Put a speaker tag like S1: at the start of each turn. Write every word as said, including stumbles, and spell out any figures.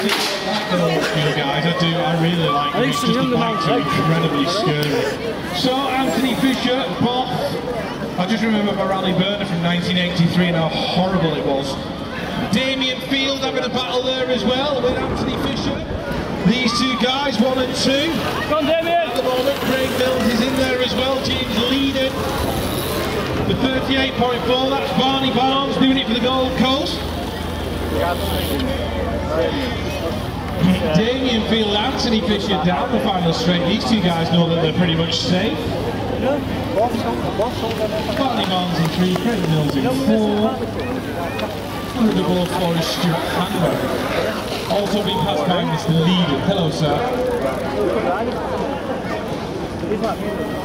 S1: actually like the old school guys. I do. I really like them. It's just the bikes are incredibly scary. So Anthony Fisher, Boff. I just remember my rally burner from nineteen eighty-three and how horrible it was. Damien Field having a battle there as well with Anthony Fisher. These two guys, one and two.
S2: Go on, Damien.
S1: At the moment, Craig Mills is in there as well. James leading. The thirty-eight point four, that's Barney Barnes doing it for the Gold Coast. Damien Field, Anthony Fisher down the final straight. These two guys know that they're pretty much safe. Barney Barnes in three, Craig Mills in four. And the ball for is Stuart Hanwell. Also being passed by Mister Leader. Hello, sir.